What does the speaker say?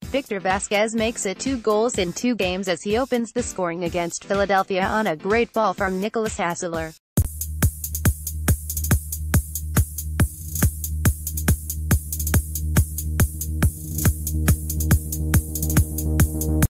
Victor Vazquez makes it 2 goals in 2 games as he opens the scoring against Philadelphia on a great ball from Nicolas Hasler.